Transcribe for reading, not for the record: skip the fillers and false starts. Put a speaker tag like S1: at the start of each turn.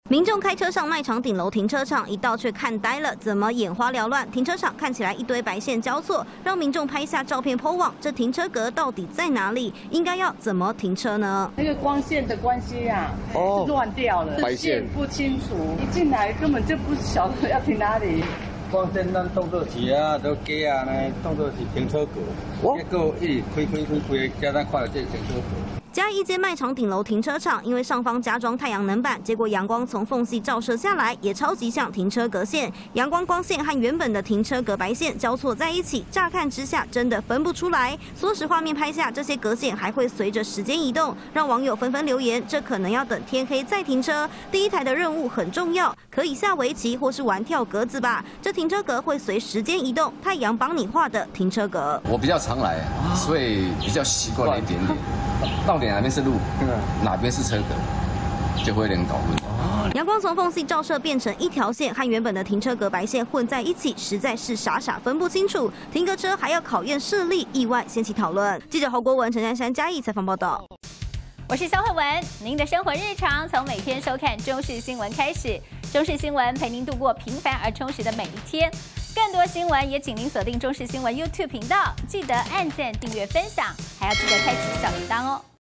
S1: 民众开车上卖场顶楼停车场，一到却看呆了，怎么眼花缭乱？停车场看起来一堆白线交错，让民众拍下照片 po 网。这停车格到底在哪里？应该要怎么停车呢？
S2: 那个光线的关系啊，乱掉了，
S3: 白线
S2: 不清楚，一进来根本就不晓得要停哪里。
S4: 光线咱当作是啊，都街啊呢，当作是停车格，结果一直开，加咱看到这停车格。
S1: 嘉义一间卖场顶楼停车场，因为上方加装太阳能板，结果阳光从缝隙照射下来，也超级像停车格线。阳光光线和原本的停车格白线交错在一起，乍看之下真的分不出来。缩时画面拍下，这些格线还会随着时间移动，让网友纷纷留言：这可能要等天黑再停车。第一台的任务很重要，可以下围棋或是玩跳格子吧。这停车格会随时间移动，太阳帮你画的停车格。
S3: 我比较常来，所以比较习惯了一点点。 到底哪边是路，哪边是车格，就会有点搞混。
S1: 阳光从缝隙照射变成一条线，和原本的停车格白线混在一起，实在是傻分不清楚。停个车还要考验视力，意外掀起讨论。记者侯国文、陈珊珊、嘉义采访报道。
S5: 我是肖慧文，您的生活日常从每天收看中视新闻开始，中视新闻陪您度过平凡而充实的每一天。更多新闻也请您锁定中视新闻 YouTube 频道，记得按赞、订阅、分享，还要记得开启小铃铛哦。